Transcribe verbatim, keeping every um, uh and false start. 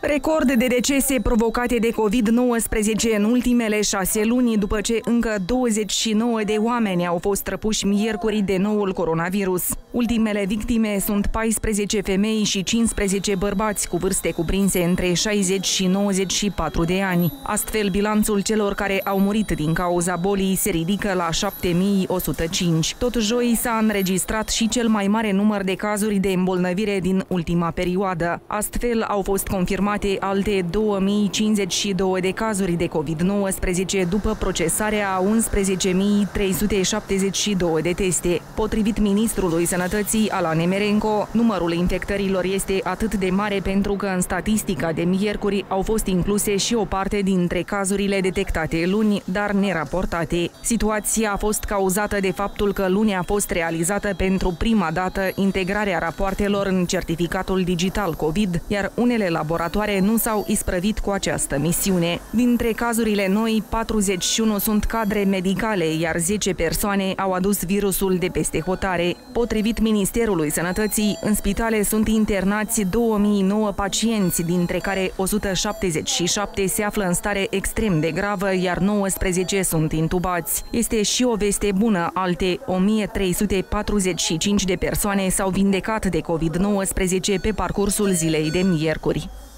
Record de decese provocate de COVID nouăsprezece în ultimele șase luni, după ce încă douăzeci și nouă de oameni au fost trăpuși miercuri de noul coronavirus. Ultimele victime sunt paisprezece femei și cincisprezece bărbați cu vârste cuprinse între șaizeci și nouăzeci și patru de ani. Astfel, bilanțul celor care au murit din cauza bolii se ridică la șapte mii o sută cinci. Tot joi s-a înregistrat și cel mai mare număr de cazuri de îmbolnăvire din ultima perioadă. Astfel, au fost confirmate alte două mii cincizeci și doi de cazuri de COVID nouăsprezece după procesarea a unsprezece mii trei sute șaptezeci și doi de teste. Potrivit ministrului Sănătății, Alan Emerenco, numărul infectărilor este atât de mare pentru că în statistica de miercuri au fost incluse și o parte dintre cazurile detectate luni, dar neraportate. Situația a fost cauzată de faptul că luni a fost realizată pentru prima dată integrarea rapoartelor în certificatul digital COVID, iar unele laboratoare nu s-au isprăvit cu această misiune. Dintre cazurile noi, patruzeci și unu sunt cadre medicale, iar zece persoane au adus virusul de peste hotare. Potrivit Ministerului Sănătății, în spitale sunt internați două mii nouă pacienți, dintre care o sută șaptezeci și șapte se află în stare extrem de gravă, iar nouăsprezece sunt intubați. Este și o veste bună, alte o mie trei sute patruzeci și cinci de persoane s-au vindecat de COVID nouăsprezece pe parcursul zilei de miercuri.